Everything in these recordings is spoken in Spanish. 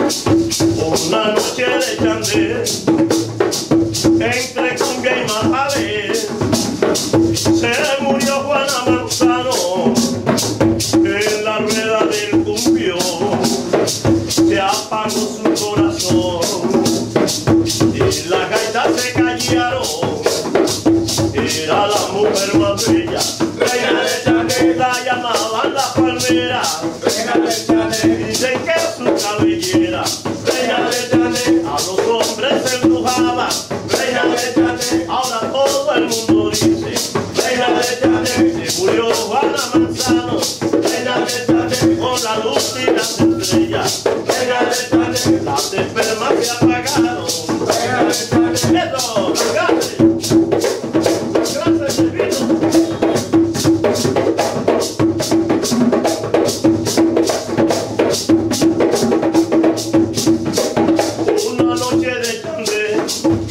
Una noche de chandel, entre cumbia y mapalé, se murió Juana Manzano en la rueda del cumbión. Se apagó su corazón y las gaitas se callaron. Era la mujer más bella, reina de Chanel, la llamaban la palmera, reina de Chanel. Dicen que su cabellera, reina de Chanel, a los hombres se embrujaba, reina de Chanel. Ahora todo el mundo dice, reina de Chanel. Se murió Juana Manzano, reina de Chanel, con la luz y las estrellas, reina de Chanel. Las espermas se apagaron, reina de Chanel. ¡Eso! ¡Gracias! Una noche de chandel,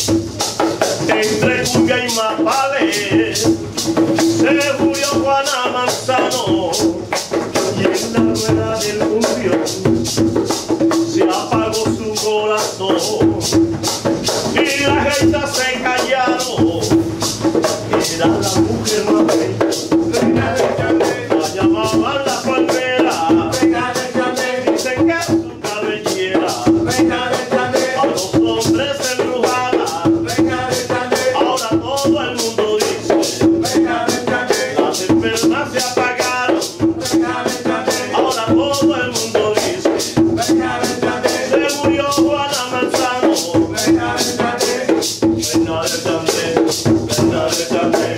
entre cumbia y mapalé, se murió Juana Manzano y en la rueda del cumbión se apagó su corazón y las gaitas se callaron. Era la mujer más bella, reina de Chanel, la llamaban la palmera, reina de Chanel. Dicen que su cabellera, reina de Chanel, a los hombres se embrujaba, reina de Chanel. Ahora todo el mundo dice, reina de Chanel. Las espermas se apagaron, reina de Chanel. Ahora todo el mundo dice, reina de Chanel. Se murió Juana Manzano, reina de Chanel, reina de Chanel, reina de Chanel.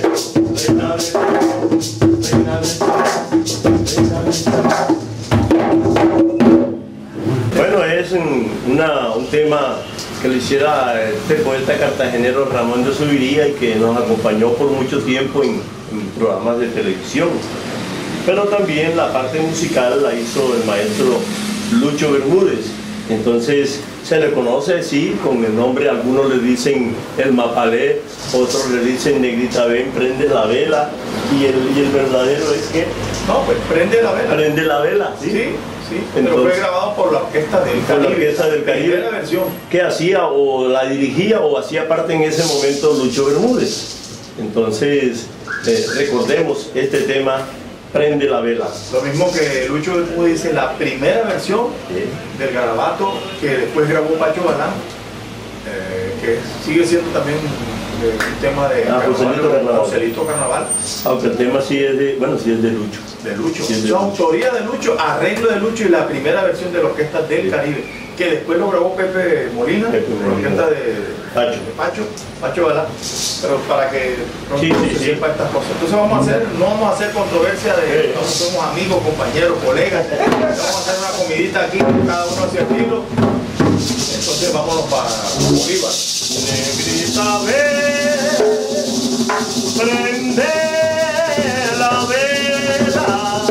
Bueno, es un tema que le hiciera este poeta cartagenero Ramón de Zuviría y que nos acompañó por mucho tiempo en programas de televisión. Pero también la parte musical la hizo el maestro Lucho Bermúdez. Entonces se le conoce, sí, con el nombre, algunos le dicen el mapalé, otros le dicen Negrita ven, prende la vela, y el verdadero es que... No, pues prende la vela. Prende la vela, sí. Sí, sí. Entonces, pero fue grabado por la Orquesta del Caribe. Por la Orquesta del Caribe. La versión. Que hacía o la dirigía o hacía parte en ese momento Lucho Bermúdez. Entonces, recordemos este tema, Prende la vela. Lo mismo que Lucho Bermúdez dice, la primera versión del garabato que después grabó Pacho Galán, que sigue siendo también un tema de Joselito Carnaval. Aunque el tema sí es de, bueno, sí es de Lucho. De Lucho. Sí es de Su Lucho. autoría de Lucho, arreglo de Lucho y la primera versión de la Orquesta del Caribe, que después lo grabó Pepe Molina, la orquesta de Pacho Galán. Pero para que se sepa estas cosas. Entonces no vamos a hacer controversia de nosotros somos amigos, compañeros, colegas. Vamos a hacer una comidita aquí, cada uno hacia estilo. Entonces vámonos para Bolívar. Negrita ven, prende la vela.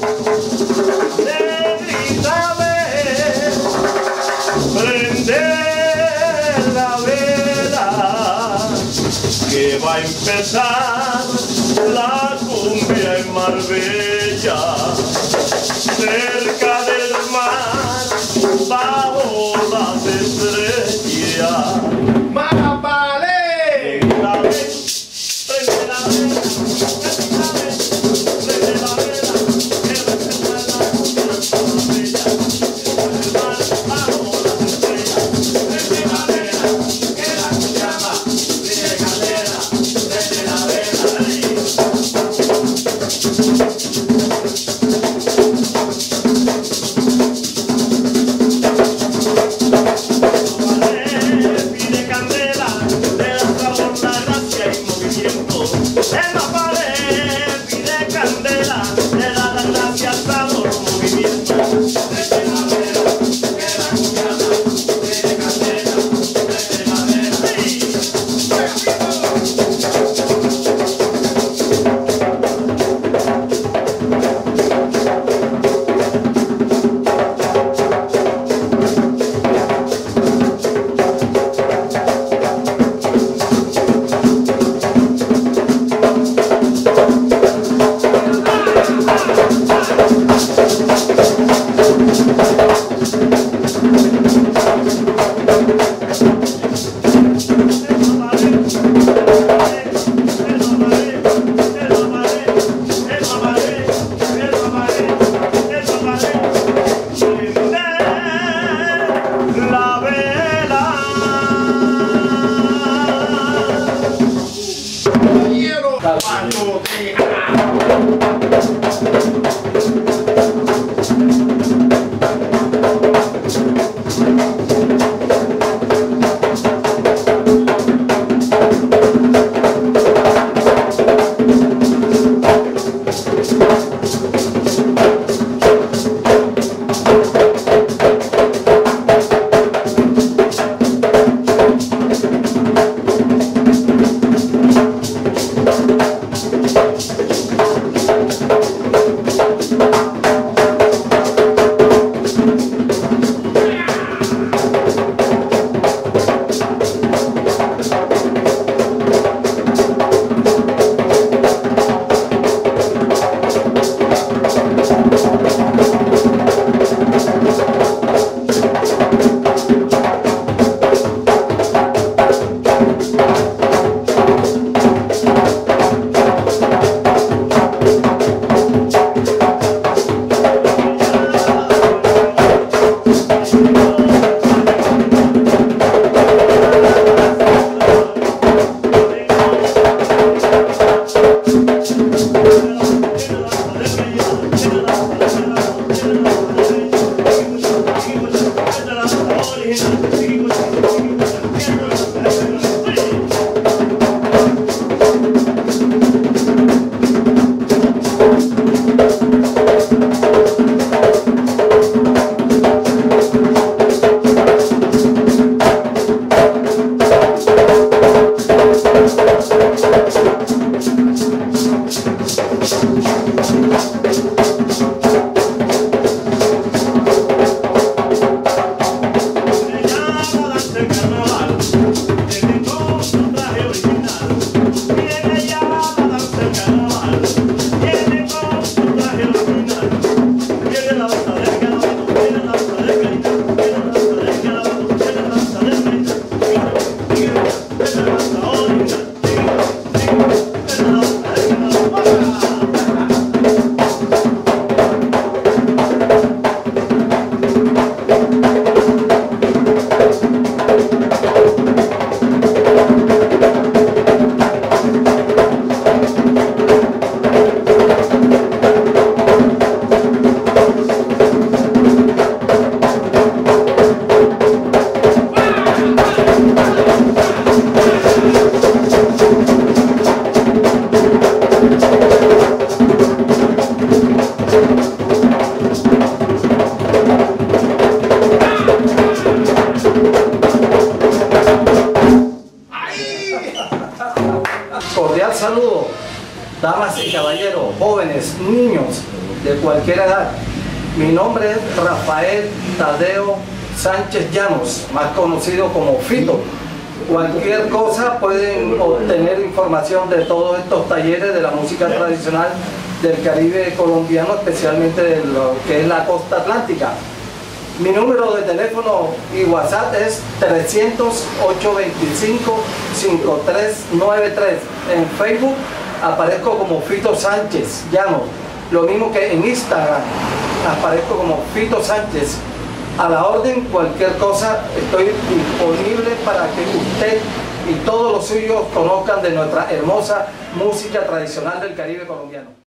Negrita ven, prende la vela, que va a empezar la cumbia en Marbella, cerca del mar, bajo las estrellas. ¡Mapalé! Negrita ven, prende la vela, negrita ven, prende la vela, que va a empezar la cumbia en Marbella, cerca del mar, bajo las estrellas. Prende la vela, que la cumbia va, brille candela, prende la vela. damas y caballeros, jóvenes, niños de cualquier edad. Mi nombre es Rafael Tadeo Sánchez Llanos, más conocido como Fito. Cualquier cosa pueden obtener información de todos estos talleres de la música tradicional del Caribe colombiano, especialmente de lo que es la costa atlántica. Mi número de teléfono y WhatsApp es 300-825-5393. En Facebook aparezco como Fito Sánchez Llanos, lo mismo que en Instagram aparezco como Fito Sánchez. A la orden, cualquier cosa, estoy disponible para que usted y todos los suyos conozcan de nuestra hermosa música tradicional del Caribe colombiano.